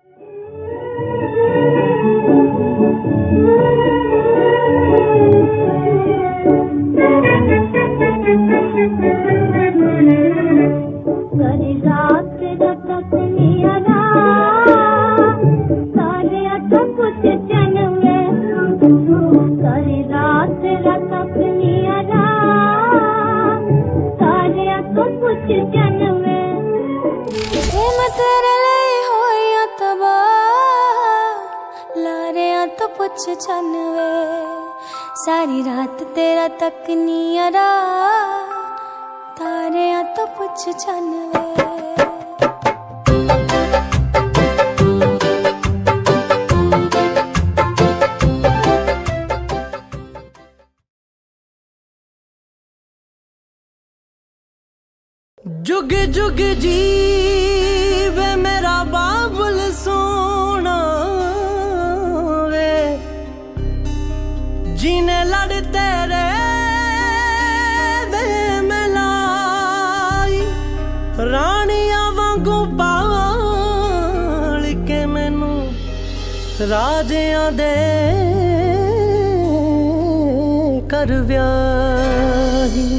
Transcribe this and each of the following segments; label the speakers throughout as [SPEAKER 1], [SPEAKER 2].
[SPEAKER 1] सारी रात तेरा तक नहीं अरा तारे तो पुछ छनवे।
[SPEAKER 2] जुग जुग जीवे मेरा बाबुल सोना वे, जीने लड़ तेरे वे मलाई, रानिया वांगू पाल के मैनू राजियां दे कर व्याही।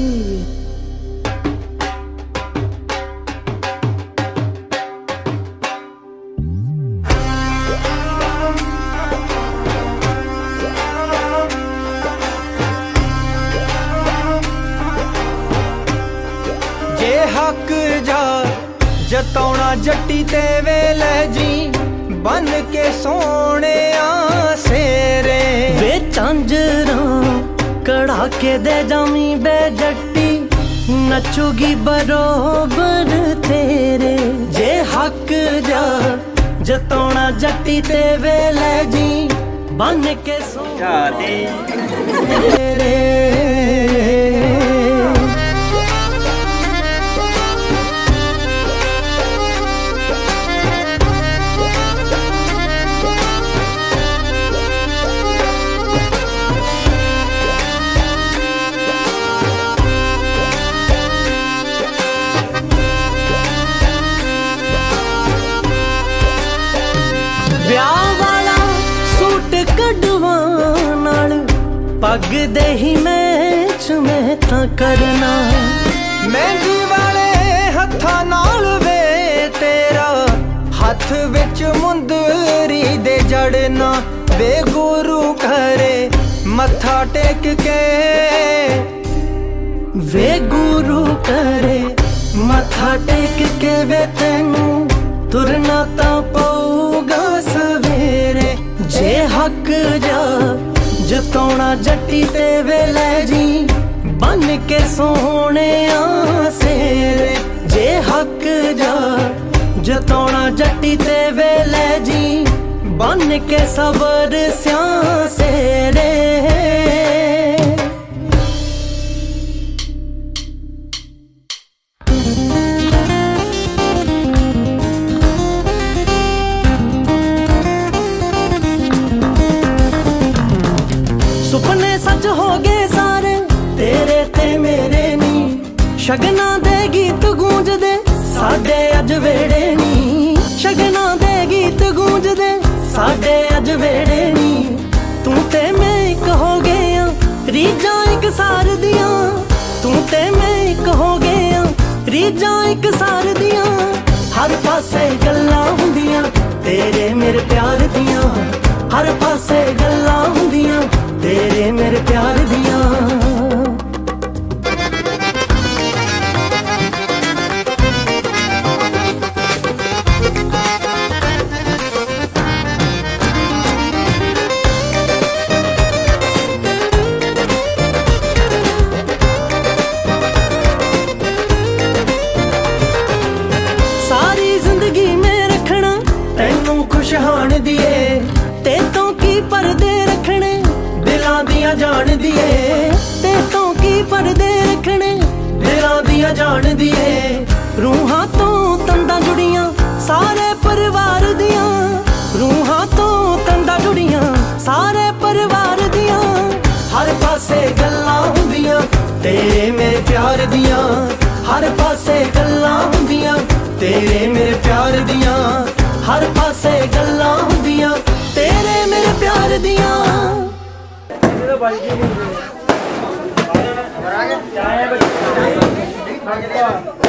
[SPEAKER 3] हक जा जतौना जट्टी ते वेले जी, बन के सोने सेरे
[SPEAKER 2] वे झांजरा कड़ा के दे जामी बे जट्टी, नचुगी बरोबर तेरे। जे हक जा जतौना जट्टी ते वेले जी, बन के सोने तेरे। ब्याह वाला सूट कढ़वान नाल पग दे ही मैच में तां करना,
[SPEAKER 3] मेहंदी वाले हत्थां नाल वे तेरा हथ विच मुंदरी दे जड़ना। वे गुरु घरे मत्था टेक के,
[SPEAKER 2] वे गुरु करे मत्था टेक के वे तैनू तुरना तां पऊगा सवेरे। जे हक जा जतौना जट्टी ते वेले जी, बन के सोने सेरे। जे हक जा जतौना जट्टी ते वेले जी, बन के सबर स्या सेरे। सुपने सच हो गए सारे तेरे ते मेरे नी, शगना दे गीत गूंज दे साडे अज वेड़े नी। शगना दे गीत गूंज दे साडे अज वेड़े नी। तू ते मैं एक हो गए रीजा एक सार दियां, तू ते मैं एक हो गए रीजा एक सार दियां। हर पासे गल्लां हुंदियां तेरे मेरे प्यार दियां, हर पासे गल्लां हुंदियां तेरे मेरे प्यार दियां। सारी जिंदगी में रखना तैनू खुशहान दिए, ते तो की पर्दे रखने दिलां दियां जान दिए। ते तो की पर्दे रखने दिलां दियां जान दिए। रूहां तो तंदा जुड़ियां सारे परिवार दियां, रूहां तो तंदा जुड़ियां सारे परिवार दियां। हर पासे गल्लां हुंदियां तेरे मेरे प्यार दियां, हर पासे गल्लां हुंदियां तेरे मेरे प्यार दियां, हर पासे गल्लां हुंदियां तेरे मेरे प्यार दियां।